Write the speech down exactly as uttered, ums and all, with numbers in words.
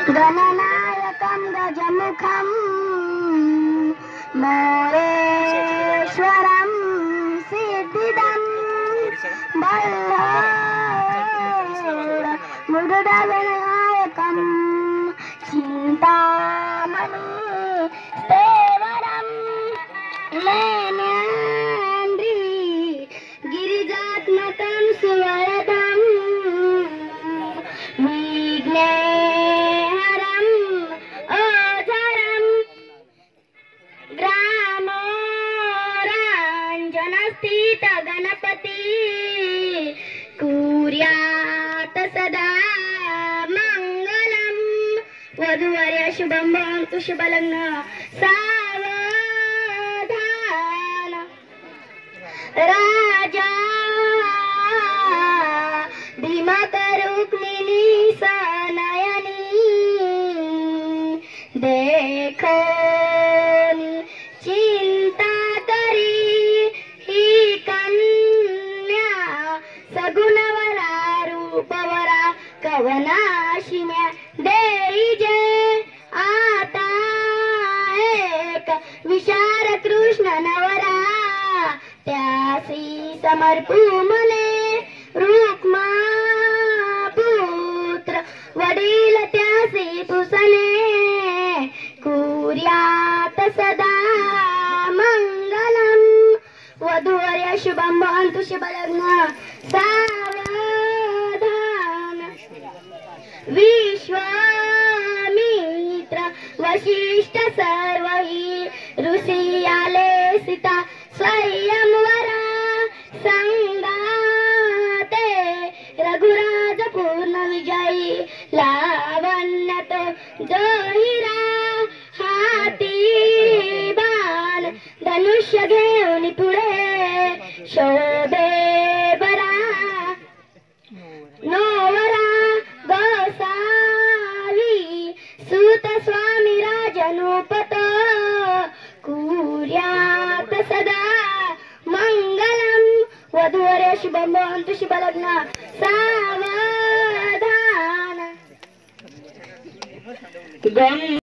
गणनायकं गजमुखं मोरेश्वरं सिद्धिदं मुरुडविनायकं चिन्तामणि देवरं लेनेन्द्रि गिरिजात्मकं सुवरदं विघ्नेहरं ओझरं ग्रामोराञ्जनस्थित गणपति कुर्यात् सदा मंगलम। वधूवर्य शुभं भवन्तु शुभलग्न सावधान। राजा भीमकरुक्मिणी सनयनी देखोनी चिंता करी ही कन्या सगुणवरा रूपवरा कवनाशिन्या देई जे आता एक विशाल कृष्ण नवरा त्यासी समर्पू मने रुक्मा पुत्र वडील त्यासी पुसने कुर्यात सदा मंगलम। वधूवर्य शुभं भवन्तु शुभलग्न सावधान। विश्वामित्र वशिष्ठ सर्वहि ऋषि आले सीता स्वयंवरा संगाते रघुराज पूर्ण विजयी लावण्यत जोहिरा हाती बाण धनुष्य घेऊन पुढे शोभे बरा नोवरा गोसावी सूत स्वामी राजनुपत कुर्यात सदा मंगलम। वधूवर्य शुभं भवन्तु शुभलग्न सावधान।